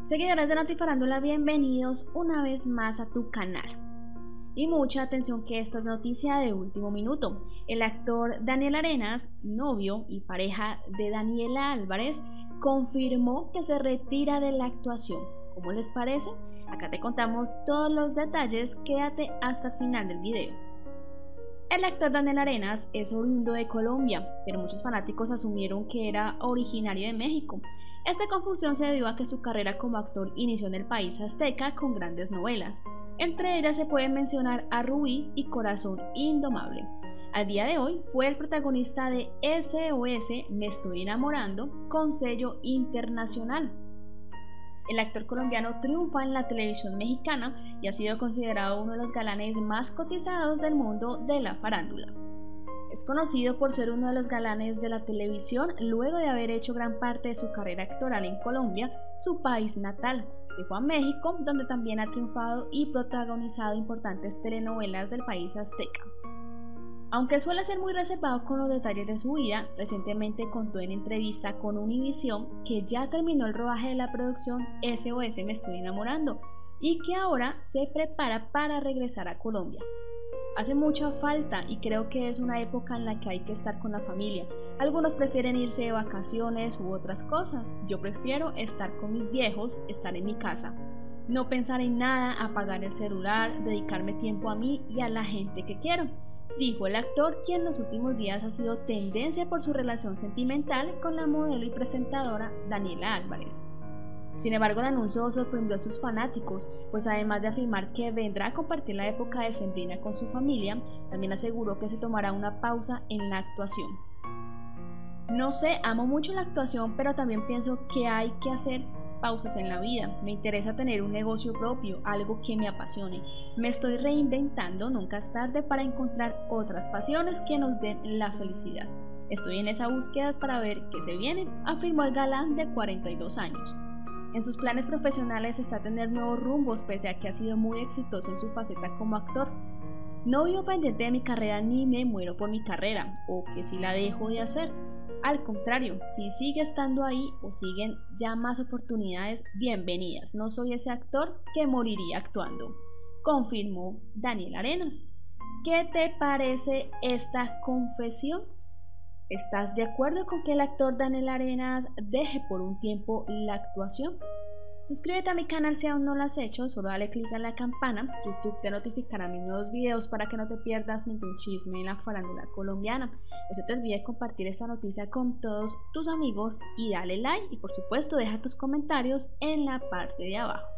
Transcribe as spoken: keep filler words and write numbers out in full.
Seguidores de Notifarándula, bienvenidos una vez más a tu canal. Y mucha atención que esta es noticia de último minuto. El actor Daniel Arenas, novio y pareja de Daniela Álvarez, confirmó que se retira de la actuación. ¿Cómo les parece? Acá te contamos todos los detalles, quédate hasta el final del video. El actor Daniel Arenas es oriundo de Colombia, pero muchos fanáticos asumieron que era originario de México. Esta confusión se debió a que su carrera como actor inició en el país azteca con grandes novelas. Entre ellas se pueden mencionar a Rubí y Corazón Indomable. Al día de hoy fue el protagonista de S O S Me Estoy Enamorando con sello internacional. El actor colombiano triunfa en la televisión mexicana y ha sido considerado uno de los galanes más cotizados del mundo de la farándula. Es conocido por ser uno de los galanes de la televisión luego de haber hecho gran parte de su carrera actoral en Colombia, su país natal. Se fue a México, donde también ha triunfado y protagonizado importantes telenovelas del país azteca. Aunque suele ser muy reservado con los detalles de su vida, recientemente contó en entrevista con Univisión que ya terminó el rodaje de la producción S O S Me Estoy Enamorando y que ahora se prepara para regresar a Colombia. Hace mucha falta y creo que es una época en la que hay que estar con la familia. Algunos prefieren irse de vacaciones u otras cosas. Yo prefiero estar con mis viejos, estar en mi casa. No pensar en nada, apagar el celular, dedicarme tiempo a mí y a la gente que quiero, dijo el actor, quien en los últimos días ha sido tendencia por su relación sentimental con la modelo y presentadora Daniela Álvarez. Sin embargo, el anuncio sorprendió a sus fanáticos, pues además de afirmar que vendrá a compartir la época decembrina con su familia, también aseguró que se tomará una pausa en la actuación. No sé, amo mucho la actuación, pero también pienso que hay que hacer pausas en la vida. Me interesa tener un negocio propio, algo que me apasione. Me estoy reinventando, nunca es tarde para encontrar otras pasiones que nos den la felicidad. Estoy en esa búsqueda para ver qué se viene, afirmó el galán de cuarenta y dos años. En sus planes profesionales está tener nuevos rumbos, pese a que ha sido muy exitoso en su faceta como actor. No vivo pendiente de mi carrera ni me muero por mi carrera, o que si la dejo de hacer. Al contrario, si sigue estando ahí o siguen ya más oportunidades, bienvenidas. No soy ese actor que moriría actuando, confirmó Daniel Arenas. ¿Qué te parece esta confesión? ¿Estás de acuerdo con que el actor Daniel Arenas deje por un tiempo la actuación? Suscríbete a mi canal si aún no lo has hecho, solo dale clic en la campana. YouTube te notificará mis nuevos videos para que no te pierdas ningún chisme en la farándula colombiana. No se te olvide compartir esta noticia con todos tus amigos y dale like y por supuesto deja tus comentarios en la parte de abajo.